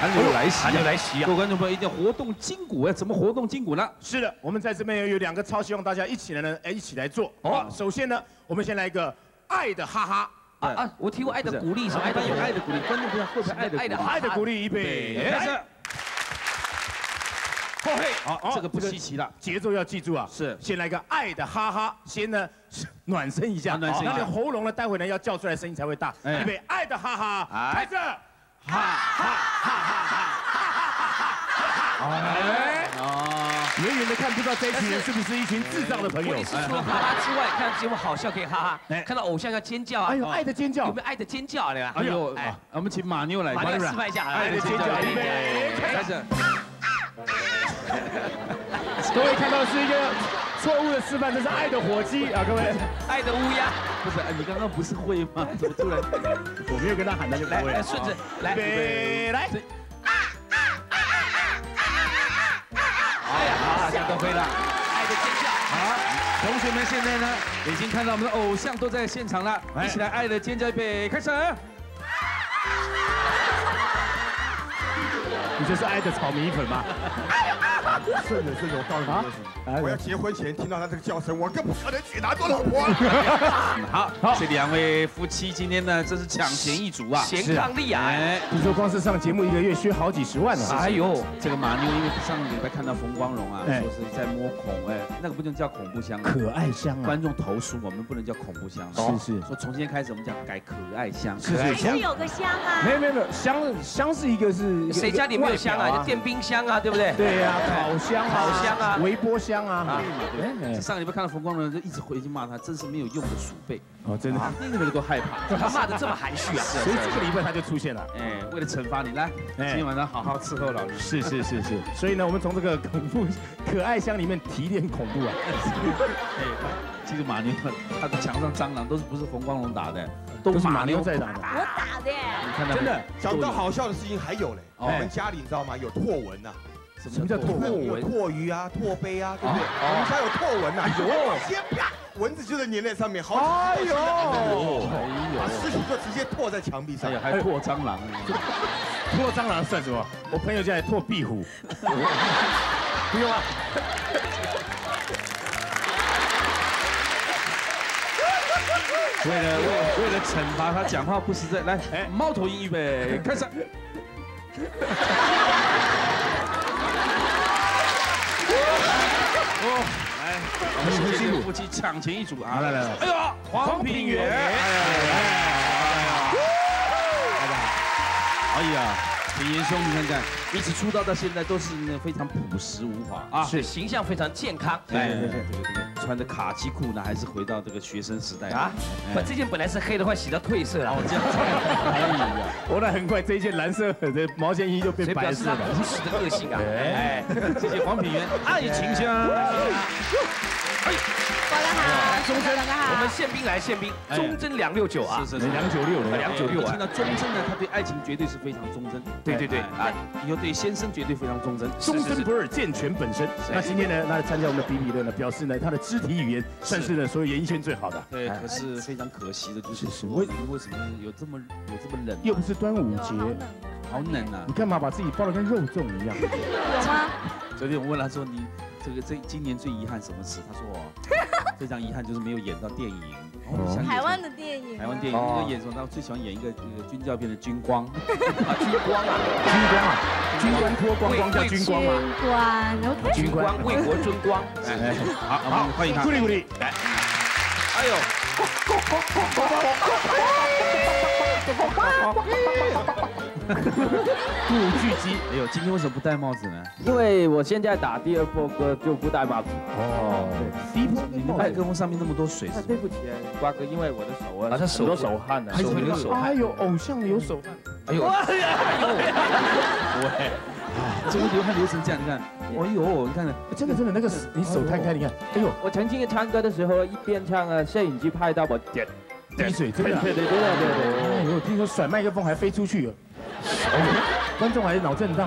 寒流来袭， 寒流来袭啊！ 各位观众朋友，一定要活动筋骨，怎么活动筋骨呢？ 是的，我们在这边有2个超希望大家一起来做。哦，首先呢，我们先来一个爱的哈哈。 我提过爱的鼓励，什么爱的有爱的鼓励？观众朋友会不会爱的鼓励？预备，开始。后嘿，好，这个不稀奇了， 节奏要记住啊。是，先来个爱的哈哈，先呢暖身一下，暖身，那你喉咙呢，待会呢要叫出来声音才会大。预备，爱的哈哈，开始，哈哈哈哈哈哈！远远的看不知道这一群人是不是一群智障的朋友。 我也是除了哈哈之外，看节目好笑可以哈哈，看到偶像要尖叫啊！ 哎呦，爱的尖叫， 有没有爱的尖叫？对吧？ 哎呦，我们请马妞来， 马妞示范一下爱的尖叫，预备，开始。 各位看到的是一个错误的示范，这是爱的火鸡啊！各位， 爱的乌鸦， 不是，你刚刚不是会吗？怎么突然？ 我没有跟他喊，他就不会。 来，顺着来， 来。 哎呀，好，大家都会了。 爱的尖叫。 好，同学们现在呢，已经看到我们的偶像都在现场了，一起来爱的尖叫，预备，开始。 你这是爱的炒米粉吗？ 顺着，我告诉你，我要结婚前听到他这个叫声，我更不可能娶她做老婆。 好，这2位夫妻今天呢，真是抢钱一族啊， 贤伉俪啊！ 听说光是上节目1个月需好几10万呢。 哎呦，这个马妞因为上个礼拜看到冯光荣啊，说是在摸孔，那个不能叫恐怖箱， 可爱箱啊。 观众投诉我们不能叫恐怖箱， 是， 说从今天开始我们讲改可爱箱， 还是有个箱啊。 没有，箱是一个是。 谁家里没有箱啊？就电冰箱啊，对不对？ 对呀，烤箱啊，微波箱啊。 上个礼拜看到冯光荣就一直回去骂他，真是没有用的鼠辈。 哦，真的， 那个都害怕。 他骂的这么含蓄啊！ 所以这个礼拜他就出现了。 为了惩罚你，来，今天晚上好好伺候老人。 是。所以呢，我们从这个恐怖可爱箱里面提炼恐怖啊。 这个马妞，他的墙上蟑螂都是不是冯光荣打的， 都是马妞在打的。 我打的。 你看到真的，讲到好笑的事情还有嘞，我们家里你知道吗？有拓纹呐。 什么叫拓纹？ 有拓鱼啊，拓杯啊，对不对？我们家有拓纹呐，有，先啪，蚊子就在粘在上面，好，哎呦，把尸体就直接拓在墙壁上， 还拓蟑螂， 拓蟑螂算什么？我朋友家也拓壁虎，不用啊。 为了惩罚他讲话不实在，来，猫头鹰预备，开始。来，我们这个夫妻抢钱一族啊！来，哎呦，黄品源，哎呀，品源兄，你看看，一直出道到现在都是非常朴实无华啊， 是形象非常健康。 对，穿着卡其裤呢，还是回到这个学生时代啊？ 这件本来是黑的，快洗到褪色了。 哦，这样子。哎呀， 我那很快这一件蓝色的毛线衣就变白色了。 朴实的个性啊！ 谢谢黄品源，爱情香。 过来好， 忠贞， 好。 我们宪兵，忠贞269啊， 是296 啊。听到忠贞呢，他对爱情绝对是非常忠贞。对啊，以后对先生绝对非常忠贞， 忠贞不二，健全本身。那今天呢，他参加我们的比比论呢，表示呢他的肢体语言算是呢所有演艺圈最好的。 对，可是非常可惜的就是为什么有这么冷？ 又不是端午节， 好冷啊！ 你干嘛把自己包得跟肉粽一样？ 有吗？ 昨天我问他说你。今年最遗憾什么事？他说非常遗憾就是没有演到电影。 台湾的电影。 台湾电影那个演什么？他最喜欢演一个军教片的军光。 军光脱光光叫军光嘛。 军光 ，OK。军光为国争光。 好，欢迎他。 鼓励。 来。哎呦。不如巨鸡。哎呦，今天为什么不戴帽子呢？ 因为我现在打第2波歌就不戴帽子。 哦， 对，第1波你的麦克风上面那么多水。 对不起，瓜哥，因为我的手啊，他很多手汗呢， 还有手汗。 哎呦，偶像有手汗。 哎呦，喂，这个流汗流成这样，你看，哎呦，你看， 真的那个你手摊开，你看，哎呦， 我曾经唱歌的时候一边唱啊，摄影机拍到我滴水，真的。对。哎呦，听说甩麦克风还飞出去了。观众还是脑震荡。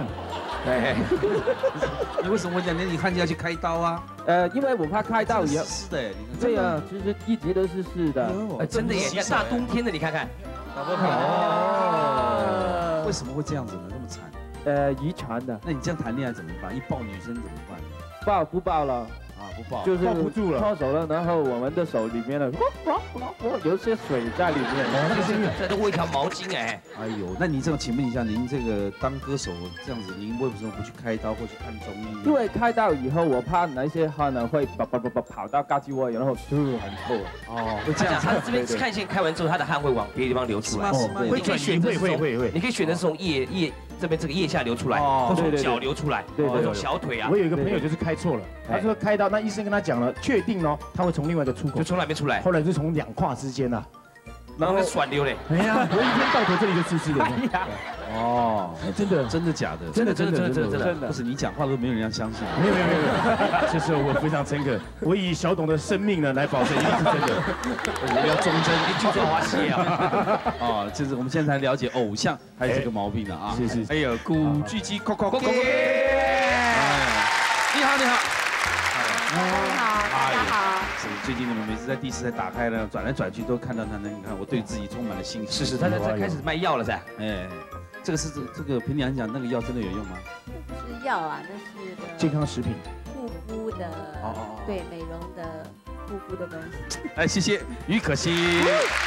你为什么讲你看起来要去开刀啊？ 因为我怕开刀也是的， 对啊，其实一直都是的。 真的耶，大冬天的，你看看。 哦。为什么会这样子呢？这么惨？ 遗传的。 那你这样谈恋爱怎么办？一抱女生怎么办？ 抱不抱了？ 啊，不抱， 就是抱不住了， 脱手了，然后我们的手里面的有些水在里面， 这都喂一条毛巾哎。 哎呦，那你这种，请问一下，您这个当歌手这样子，您为什么不去开刀或去看中医？ 因为开刀以后，我怕那些汗呢会跑到胳肢窝，然后就很臭。 哦， 会这样，他这边看线开完之后，他的汗会往别的地方流出来， 会转移，会， 你可以选择从腋这边这个腋下流出来，或从脚流出来，或从小腿啊。 我有一个朋友就是开错了，他说开刀，那医生跟他讲了，确定哦，他会从另外一个出口， 就从哪边出来？ 后来就从两胯之间呐， 然后甩流嘞。 哎呀，我一天到头这里就湿湿的。 哦，真的假的？ 真的， 不是你讲话都没有人要相信。 没有，这时候我非常诚恳，我以小董的生命呢来保证一定是真的。 我要忠贞， 你就做花鞋啊！ 哦，就是我们现在才了解偶像还有这个毛病的啊。 是。 哎呦，古巨基，你好。 大家好。 是最近你们每次在第四台打开呢，转来转去都看到他，那你看我对自己充满了信心。 是，他在开始卖药了噻。 哎，这个凭良心讲，那个药真的有用吗？ 不是药啊，那是健康食品， 护肤的，对，美容的护肤的东西。 哎，谢谢于可欣。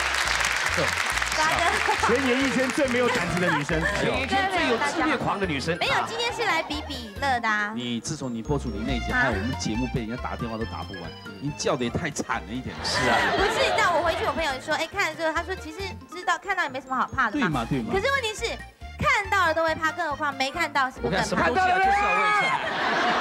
全演艺圈最没有胆子的女生， 全演艺圈最有自虐狂的女生。 没有，今天是来比乐的。 你自从你播出你那一集，害我们节目被人家打电话都打不完，你叫的也太惨了一点。 是啊， 不是，你知道我回去，我朋友说，哎，看了之后，他说其实看到也没什么好怕的。 对嘛。 可是问题是，看到了都会怕，更何况没看到，是不是更怕？ 看到了就是要问一下。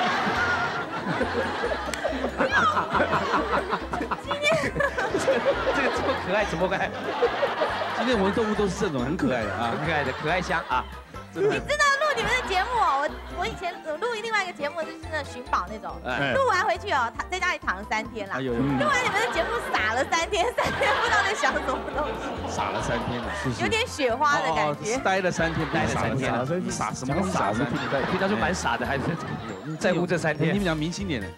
今天这个这么可爱，怎么可今天我们动物都是这种很可爱的啊， 很可爱的可爱箱啊。 你知道录你们的节目哦，我以前录另外一个节目就是那寻宝那种，录完回去哦，在家里躺了3天啦。录完你们的节目傻了3天，不知道在想什么东西。 傻了3天了， 有点雪花的感觉。 呆了3天， 呆了3天了， 你傻什么东西？傻3天， 平常就蛮傻的，还是在乎这3天。 你们讲明星脸的。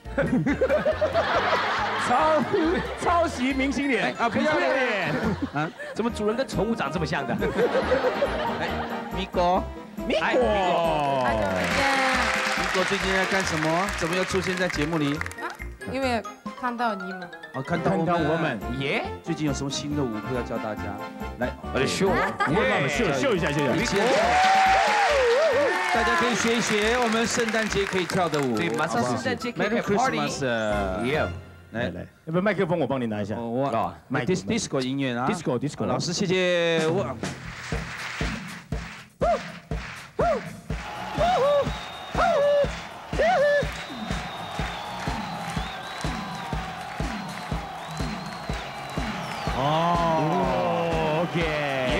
抄袭明星脸啊，不要脸啊！怎么主人跟宠物长这么像的？ 哎，咪哥， 咪哥最近在干什么？怎么又出现在节目里？ 因为看到你们。 哦，看到我们耶！最近有什么新的舞步要教大家？来， 我来秀，秀一下。 大家可以学一学我们圣诞节可以跳的舞。 对，马上圣诞节可以开 party。 来， 要不要麦克风我帮你拿一下？ 我disco 音乐啊 ，disco， 老师谢谢我。 哦 ，OK，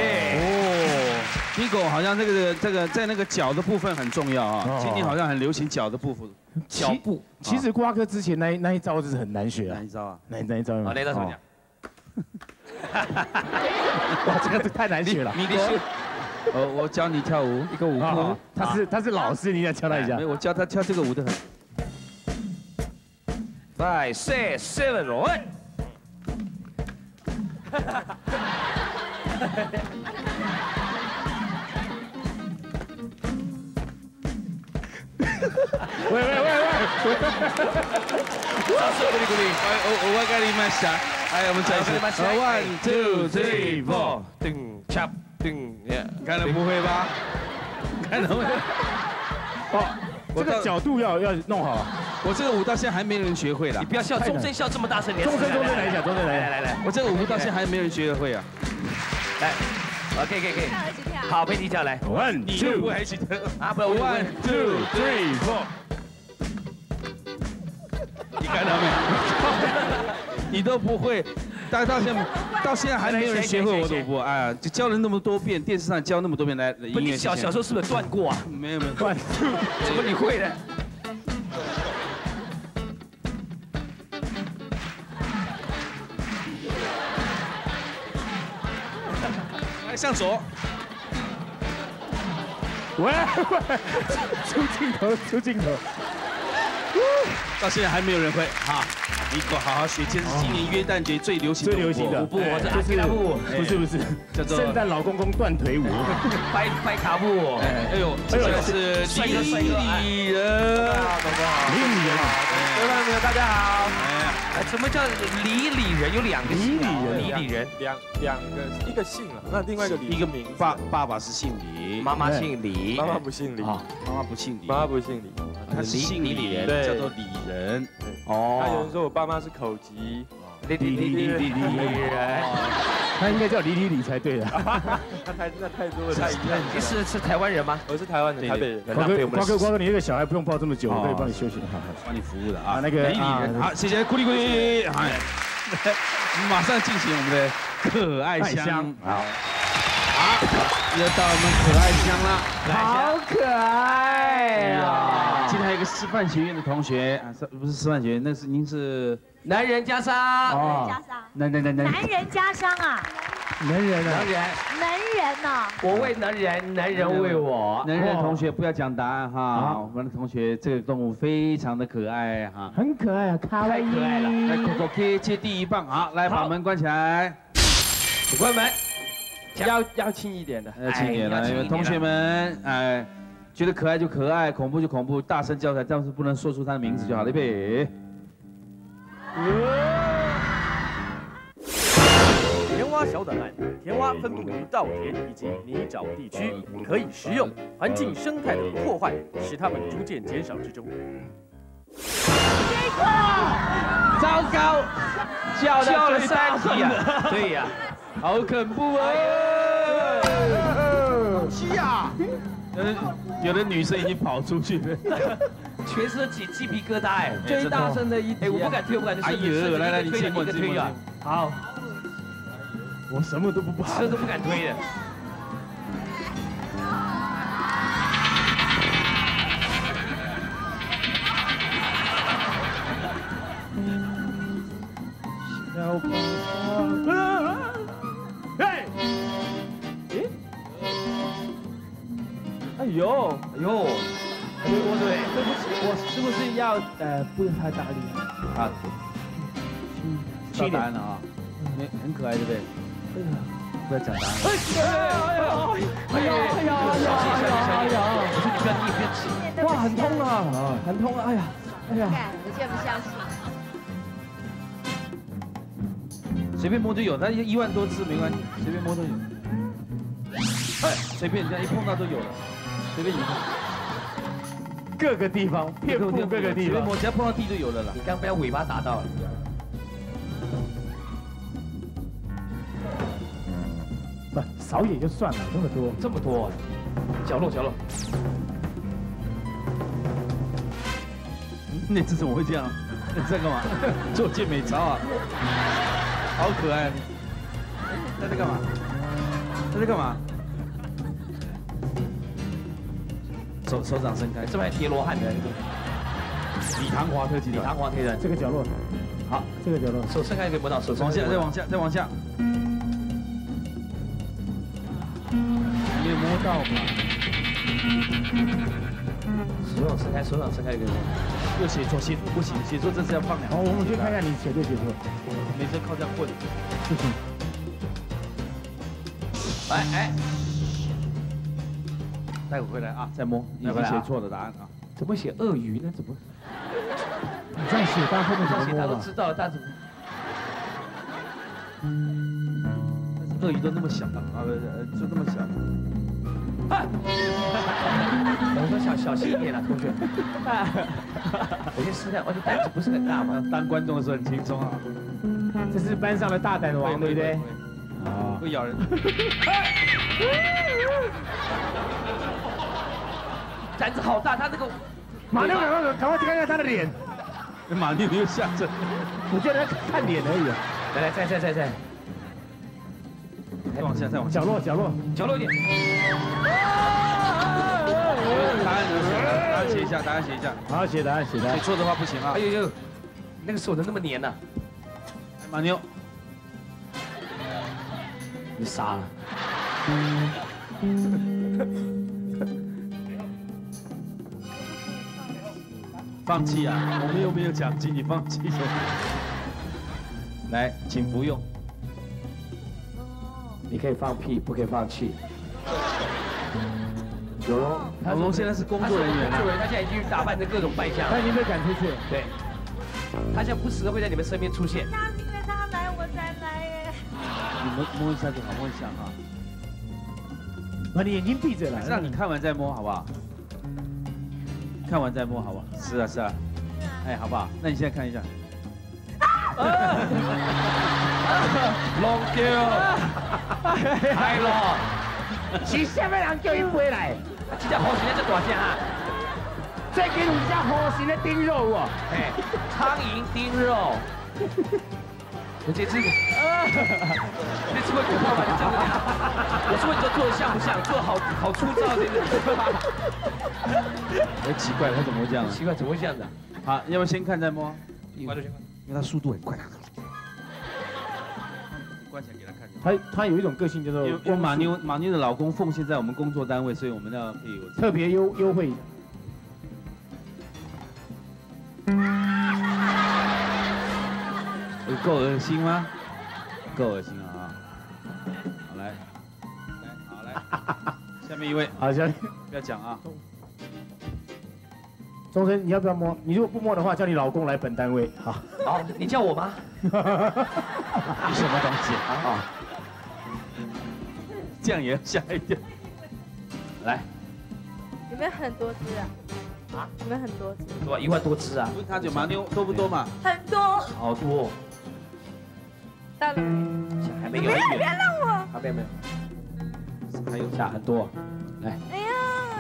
Nico 好像这个在那个脚的部分很重要啊，今年好像很流行脚的部分。 脚步， 其实瓜哥之前那一招就是很难学啊。 哪一招啊？ 哪一招？ 那一招怎么讲？ 哇，这个太难学了。 你我教你跳舞一个舞步。 他是老师，你要教他一下。 我教他跳这个舞的很。 5、6、7、8。 喂！ 我跟你们讲，哎，我们再一次 ，1、2、3、4， 噔恰噔， 看了不会吧？看了会。 哦，这个角度要弄好。 我这个舞到现在还没人学会啦。 你不要笑，钟声笑这么大声， 钟声来一下，钟声来， 我这个舞到现在还没人学会啊。 来。可以，好，陪你跳来。 1、2，我还记得啊，不，1、2、3、 4。你看到没有？你都不会，但到现在还没有人学会我的舞步。哎呀，就教了那么多遍，电视上教那么多遍来音乐。 你小时候是不是断过啊？ 没有断。 怎么你会的？ 向左， 喂，出镜头， 到现在还没有人会哈。你给我好好学，这是今年约旦节最流行的舞步， 我是阿基拉步， 不是，叫做圣诞老公公断腿舞， 掰卡步。 哎呦，这个是李人， 李人， 各位朋友大家好。 什么叫李人？有两个姓，李人， 两个，一个姓了，那另外一个李， 一个名，爸爸是姓李， 妈妈姓李， 妈妈不姓李， 妈妈不姓李， 妈妈不姓李， 他是姓李人，叫做李人。 哦，他有人说我爸妈是口疾， 李人，他应该叫李才对的。 那太多了，太一样。 你是台湾人吗？ 我是台湾的台北人。 瓜哥，你这个小孩不用抱这么久，我可以帮你休息，好， 帮你服务的啊。 那个李人，好，谢谢，鼓励。哎，马上进行我们的可爱香。好，又到我们可爱香了， 好可爱呀！ 今天还有一个师范学院的同学啊，不是师范学院，那是您是男人袈裟。 男人袈裟啊！ 能人呐！ 我为能人，能人为我。 能人同学不要讲答案哈，我们的同学这个动物非常的可爱哈， 很可爱啊，太可爱了。 来，Coco 接第一棒，好，来把门关起来， 关门。 要轻一点的， 要轻一点了，因为同学们哎，觉得可爱就可爱，恐怖就恐怖，大声叫出来，但是不能说出他的名字就好了，预备。 甜蛙小档案：甜蛙分布于稻田以及泥沼地区，可以食用，环境生态的破坏使它们逐渐减少之中。 糟糕，叫了3题啊！对呀， 好恐怖啊！ 西呀！ 有的女生已经跑出去了， 全身起鸡皮疙瘩哎！ 最大声的一题， 我不敢推，我不敢推。 哎呦，来，你亲我， 推啊！ 好，我什么都不怕， 车都不敢推的。 哎呦， 对不起， 我是不是要不用太大力啊？知道答案了啊？很可爱，对不对？不要讲答案。 哇，很痛啊，很痛啊！哎呀， 我竟然不相信。 随便摸就有，它1万多次没关系，随便摸都有。哎，随便这样一碰到都有了，随便一碰。 各个地方，遍布各个地方， 摸只要碰到地就有了啦。 你刚被它尾巴打到了。 不，少也就算了，这么多， 角落。 那只怎么会这样？你在干嘛？做健美操啊？好可爱！在干嘛？在干嘛？手掌伸开， 这边还叠罗汉的。 李唐华特集团。 李唐华特的这个角落，好，这个角落， 手伸开可以摸到，手往下，再往下。没有摸到嘛？ 手掌伸开可以摸。 又写错不行，写错这是要放2。 好，我们先看一下你写对写错。 每次靠这样混， 不行。 哎， 待会回来啊，再摸。已经写错的答案啊。 怎么写鳄鱼呢？怎么？ 你这样写，大家后面怎么摸他都知道，但是鳄鱼都那么小啊，就那么小。 我说小心一点啊，同学。我先试探，你胆子不是很大吗？ 当观众的时候很轻松啊。 这是班上的大胆王，对不对？ 啊，会咬人。 胆子好大，他那个马六赶快看看他的脸。 马六又吓着， 我觉得看脸而已啊。 来，再。 再往下， 角落一点。 答案写一下， 好，写答案。写错的话不行啊。 哎呦，那个手怎么那么黏呢？ 马妞， 你傻了。 放弃啊！我们又没有奖金，你放弃什么？来，请服用。 你可以放屁，不可以放弃。有龙， 龙龙现在是工作人员了， 他现在已经打扮成各种扮相，他已经被赶出去了。对，他现在不时的会在你们身边出现。 那是因为他来我才来耶。 你摸一下就好，摸一下哈。 把你眼睛闭着来， 让你看完再摸好不好？看完再摸好不好？是啊是啊，哎好不好？那你现在看一下。long 掉， 嗨咯，是什么人叫伊飞来？这只好神的这大声啊！最近有一只好神的丁肉哦，哎，苍蝇丁肉。这次，这次会可怕吗？你这样子，我是问你说做的像不像？做的好粗糙，这个。 哎，奇怪，他怎么会这样？ 奇怪，怎么会这样的？ 好，要不要先看再摸？ 关就先看， 因为他速度很快。关起来给他看。 他有一种个性叫做， 因为马妞的老公奉献在我们工作单位，所以我们要可以有特别优惠。 够恶心吗？够恶心啊！好来，好来，下面一位， 好，下面不要讲啊。 钟生，你要不要摸？你如果不摸的话，叫你老公来本单位。好， 好，你叫我吗？ 你什么东西啊？这样也要吓一跳。来， 有没有很多只啊？啊？有没有很多只？ 多1万多只啊！ 问他就马妞多不多嘛？ 很多。 好多。 到了没？ 还没有。 别让我。 啊，没有。 还有下很多，来。 哎呀！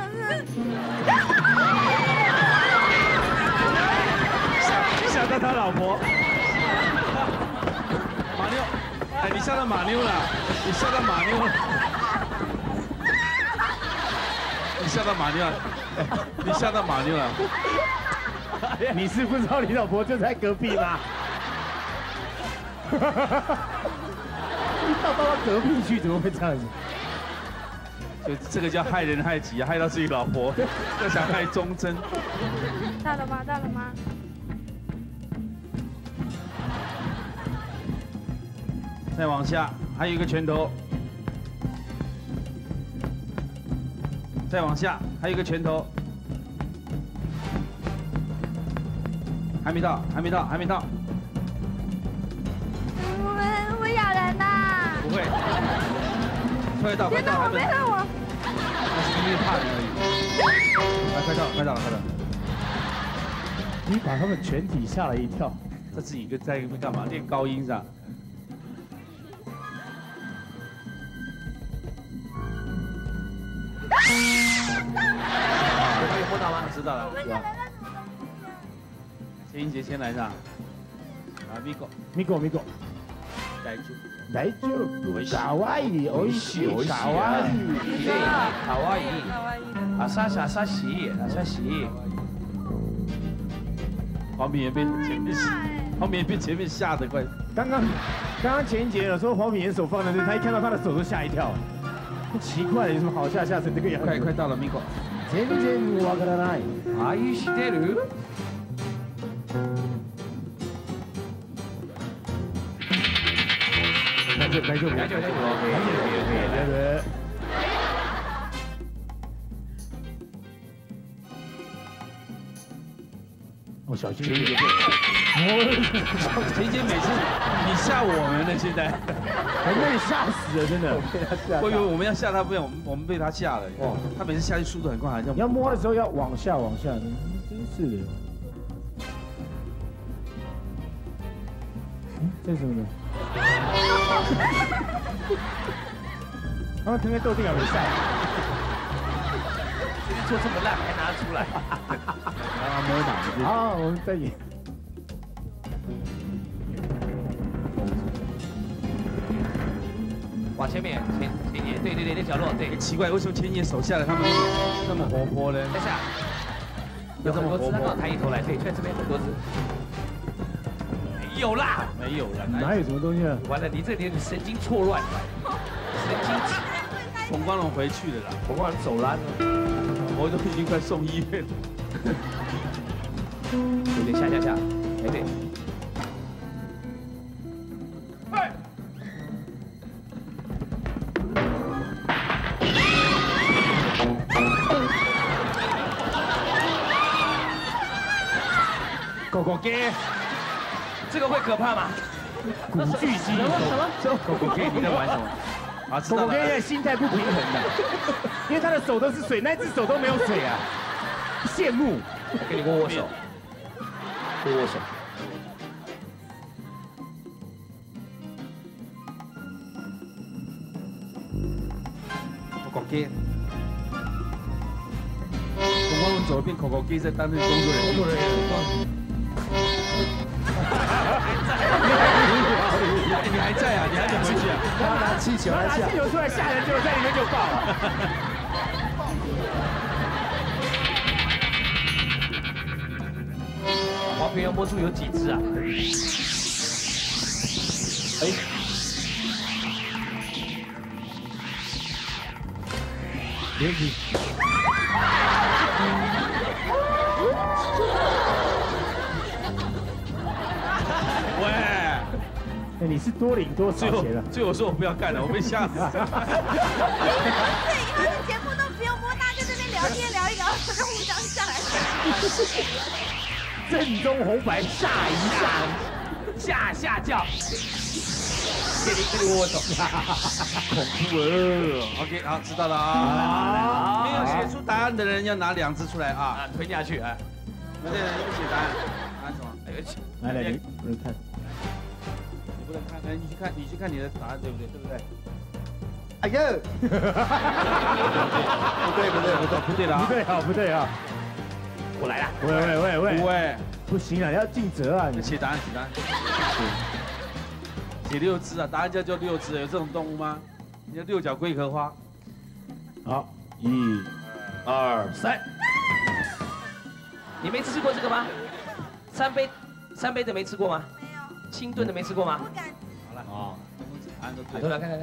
吓到他老婆。马妞，哎，你吓到马妞了，你吓到马妞了。你吓到马妞了，你吓到马妞了。 你是不知道你老婆就在隔壁吗？你到隔壁去，怎么会这样子？ 就这个叫害人害己，害到自己老婆，又想害忠贞。 到了吗？到了吗？ 再往下，还有一个拳头。再往下，还有一个拳头。还没到，还没到，还没到。 我咬人呐！ 不会，快到，快到，还没。别让我！那是因为怕人而已。来，快到，快到了，快到了。 你把他们全体吓了一跳。 他自己就在那边干嘛？练高音是吧？ 有摸到吗？ 知道了。钱英杰先来上。啊，Miko。大丈夫。 かわいい、おいしい、かわいい。 かわいい。優しい。 黄品也被前面吓得快。 刚刚钱英杰有说黄品言手放在这，他一看到他的手都吓一跳。奇怪了，有什么好吓成这个样子？ 快到了 ，Miko。 全然わからない。 愛してる？ 大丈夫。哦，小心一点。 陈姐每次你吓我们了，现在我被你吓死了，真的。 我以为我们要吓他，不然我们被他吓了。哦，他每次下去速度很快，好像。 你要摸的时候要往下，真是的。这是什么呢？他们腾个豆丁还没晒。 做这么烂还拿得出来？ 没有打。好，我们再演。 往前面，前野，对，那角落，对。 奇怪，为什么前野手下来他们那么活泼呢？ 在下，有很多只，他刚好抬起头来，对，在这边很多只。没有啦， 哪有什么东西啊？ 完了，你这里神经错乱，神经质。 冯光荣回去了啦， 冯光荣走了， 我都已经快送医院了。 有点下，哎对。 狗狗给， 这个会可怕吗？ 古巨基， 什么？ 狗狗给你在玩什么？啊， 狗狗给现在心态不平衡的，因为他的手都是水，那只手都没有水啊，羡慕。 跟你握手，握手。 狗狗给。我们左边狗狗给在担任工作人员。你还在啊？你还怎么回去啊？ 他拿气球来吓， 拿气球出来吓人，结果在里面就爆了。 黄平要摸出有几只啊？哎， 连体。 喂， 哎，你是多领多少钱啊？ 最后说我不要干了，我被吓死。 对，以后的节目都不用摸，大家在这边聊天聊一聊，就互相下来。 正宗红白吓一吓， 吓叫。跟你握手， 恐怖哦。OK， 好，知道了啊。没有写出答案的人要拿2只出来啊， 推下去啊。 对，你不写答案，答案什么？ 来，你不能看， 你不能看，你去看你的答案对不对？对不对？ 哎呀，不对了， 不对啊！ 我来了， 喂，不行啊，要尽责啊！ 你写答案，写6只啊，答案叫6只，有这种动物吗？你叫6角龟壳花。 好，1、2、3。 你没吃过这个吗？3杯的没吃过吗？ 没有。 清炖的没吃过吗？ 不敢。 好了，哦，答案都对。 对了，看。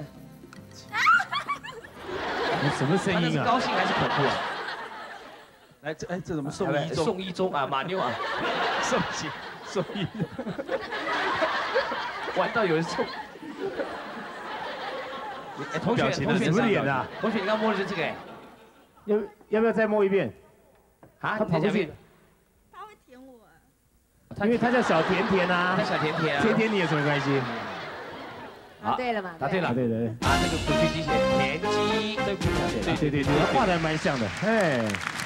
你什么声音啊？ 是高兴还是恐怖啊？ 来，这怎么送一中？ 送一中啊，马妞啊， 送一。 玩到有人送。哎，同学， 什么脸啊？ 同学，你刚摸的是这个哎。 要不要再摸一遍？ 啊？ 他跑过去。 他会舔我。 因为他叫小甜甜啊。 他小甜甜啊。 甜你有什么关系？ 答对了嘛？ 答对了。 对。 啊，那个古巨基写田鸡，对， 画的蛮像的，哎。